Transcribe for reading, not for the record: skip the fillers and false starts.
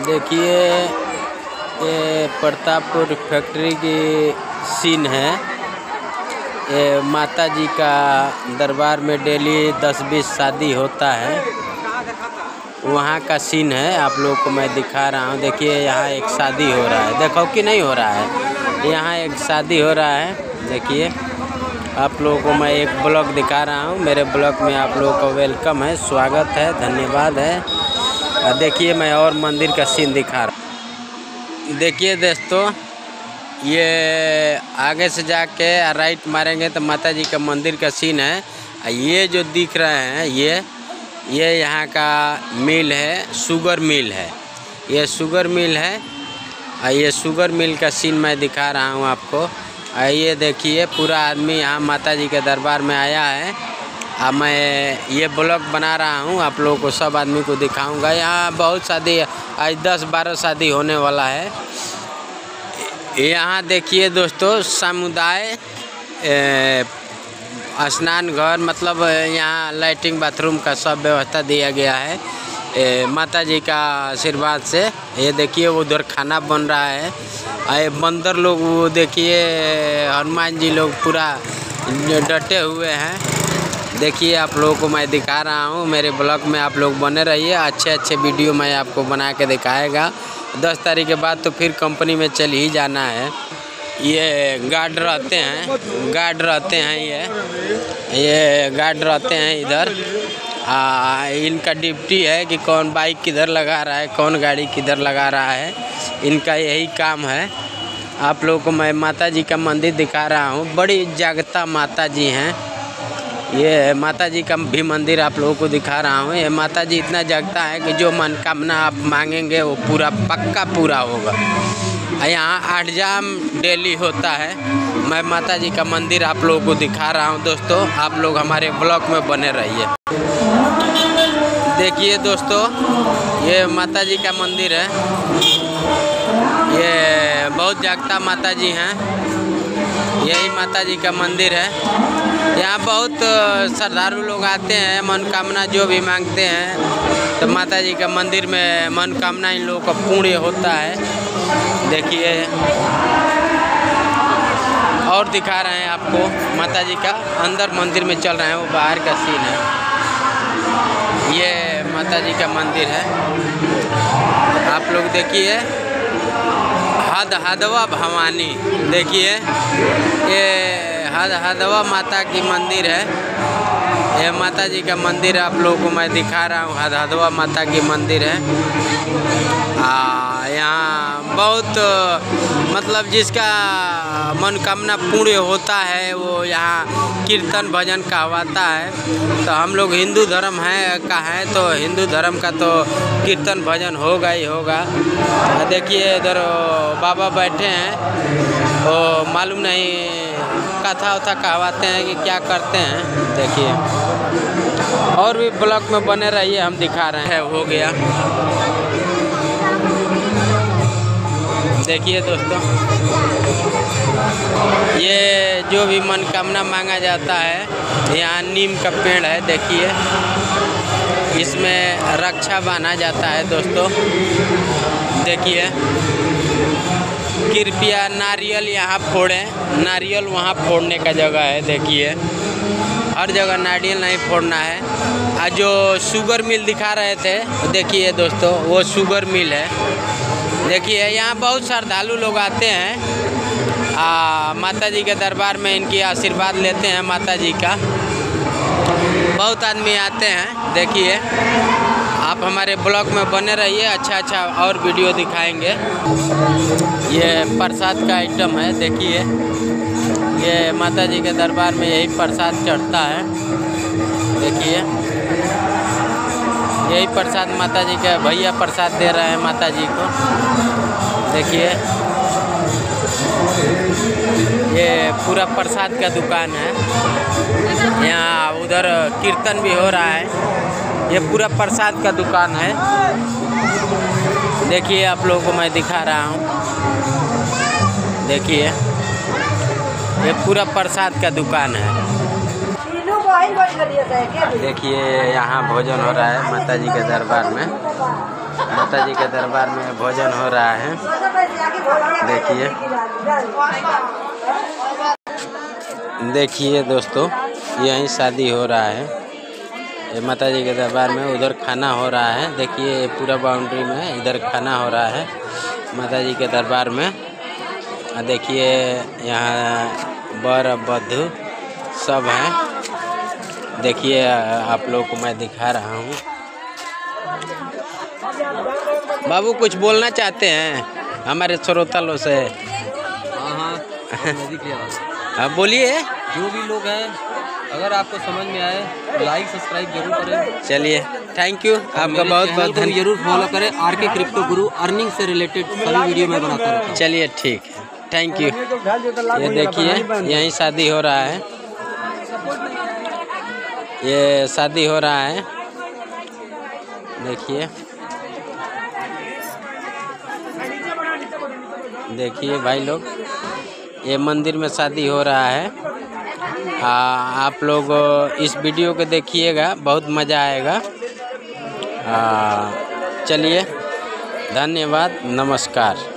देखिए ये प्रतापपुर फैक्ट्री की सीन है। ये माता जी का दरबार में डेली 10-20 शादी होता है, वहाँ का सीन है। आप लोगों को मैं दिखा रहा हूँ। देखिए यहाँ एक शादी हो रहा है, देखो कि नहीं हो रहा है, यहाँ एक शादी हो रहा है। देखिए आप लोगों को मैं एक ब्लॉग दिखा रहा हूँ। मेरे ब्लॉग में आप लोगों को वेलकम है, स्वागत है, धन्यवाद है। देखिए मैं और मंदिर का सीन दिखा रहा हूँ। देखिए दोस्तों, ये आगे से जाके राइट मारेंगे तो माता जी का मंदिर का सीन है। ये जो दिख रहे हैं ये यहाँ का मिल है, शुगर मिल है। ये शुगर मिल है। ये शुगर मिल का सीन मैं दिखा रहा हूँ आपको। ये देखिए पूरा आदमी यहाँ माता जी के दरबार में आया है। अब मैं ये ब्लॉग बना रहा हूँ, आप लोगों को सब आदमी को दिखाऊंगा। यहाँ बहुत शादी, आज 10-12 शादी होने वाला है। यहाँ देखिए दोस्तों, समुदाय स्नान घर, मतलब यहाँ लैट्रिन बाथरूम का सब व्यवस्था दिया गया है माता जी का आशीर्वाद से। ये देखिए उधर खाना बन रहा है। ये बंदर लोग, वो देखिए हनुमान जी लोग पूरा डटे हुए हैं। देखिए आप लोगों को मैं दिखा रहा हूँ। मेरे ब्लॉग में आप लोग बने रहिए, अच्छे वीडियो मैं आपको बना के दिखाएगा। 10 तारीख के बाद तो फिर कंपनी में चल ही जाना है। ये गार्ड रहते हैं, ये गार्ड रहते हैं इधर। इनका ड्यूटी है कि कौन बाइक किधर लगा रहा है, कौन गाड़ी किधर लगा रहा है, इनका यही काम है। आप लोगों को मैं माता जी का मंदिर दिखा रहा हूँ। बड़ी जागता माता जी हैं। ये माता जी का भी मंदिर आप लोगों को दिखा रहा हूँ। ये माता जी इतना जागता है कि जो मनोकामना आप मांगेंगे वो पूरा पक्का पूरा होगा। यहाँ 8 जाम डेली होता है। मैं माता जी का मंदिर आप लोगों को दिखा रहा हूँ। दोस्तों आप लोग हमारे ब्लॉग में बने रहिए। देखिए दोस्तों, ये माता जी का मंदिर है। ये बहुत जागता माता जी हैं। यही माता जी का मंदिर है। यहाँ बहुत श्रद्धालु लोग आते हैं, मनोकामना जो भी मांगते हैं तो माता जी का मंदिर में मनोकामना इन लोगों का पूर्ण होता है। देखिए और दिखा रहे हैं आपको माता जी का। अंदर मंदिर में चल रहे हैं, वो बाहर का सीन है। ये माता जी का मंदिर है। आप लोग देखिए, हदवा भवानी, देखिए ये हदवा माता की मंदिर है। ये माता जी का मंदिर आप लोगों को मैं दिखा रहा हूँ। हदवा माता की मंदिर है। यहाँ बहुत, मतलब जिसका मनोकामना पूर्ण होता है वो यहाँ कीर्तन भजन कहवाता है। तो हम लोग हिंदू धर्म का है तो हिंदू धर्म का तो कीर्तन भजन होगा ही होगा। देखिए इधर बाबा बैठे हैं, वो मालूम नहीं कथा उथा कहवाते हैं कि क्या करते हैं। देखिए और भी ब्लॉग में बने रहिए, हम दिखा रहे हैं। हो गया। देखिए दोस्तों, ये जो भी मनोकामना मांगा जाता है, यहाँ नीम का पेड़ है। देखिए इसमें रक्षा बांधा जाता है। दोस्तों देखिए, कृपया नारियल यहाँ फोड़ें, नारियल वहाँ फोड़ने का जगह है। देखिए हर जगह नारियल नहीं फोड़ना है। जो शुगर मिल दिखा रहे थे, देखिए दोस्तों वो शुगर मिल है। देखिए यहाँ बहुत श्रद्धालु लोग आते हैं, माता जी के दरबार में इनकी आशीर्वाद लेते हैं माता जी का। बहुत आदमी आते हैं। देखिए आप हमारे ब्लॉग में बने रहिए, अच्छा और वीडियो दिखाएंगे। ये प्रसाद का आइटम है। देखिए ये माता जी के दरबार में यही प्रसाद चढ़ता है। देखिए यही प्रसाद माता जी के भैया प्रसाद दे रहे हैं माता जी को। देखिए ये पूरा प्रसाद का दुकान है। यहाँ उधर कीर्तन भी हो रहा है। ये पूरा प्रसाद का दुकान है। देखिए आप लोगों को मैं दिखा रहा हूँ। देखिए ये पूरा प्रसाद का दुकान है। देखिए यहाँ भोजन हो रहा है माता जी के दरबार में। माता जी के दरबार में भोजन हो रहा है। देखिए देखिए दोस्तों, यहीं शादी हो रहा है। ये माता जी के दरबार में उधर खाना हो रहा है। देखिए पूरा बाउंड्री में इधर खाना हो रहा है माता जी के दरबार में। देखिए यहाँ वर वधू सब हैं। देखिए आप लोगों को मैं दिखा रहा हूँ। बाबू कुछ बोलना चाहते हैं हमारे श्रोता लोग से? हाँ बोलिए। जो भी लोग हैं, अगर आपको समझ में आए लाइक सब्सक्राइब जरूर करें। चलिए थैंक यू, आपका बहुत बहुत धन्यवाद। जरूर फॉलो करें। आरके क्रिप्टो गुरु अर्निंग से रिलेटेड सभी वीडियो में बनाता रहता हूं। चलिए ठीक है, थैंक यू। ये देखिए यहीं शादी हो रहा है। ये शादी हो रहा है, देखिए देखिए भाई लोग, ये मंदिर में शादी हो रहा है। आप लोग इस वीडियो को देखिएगा, बहुत मज़ा आएगा। चलिए धन्यवाद, नमस्कार।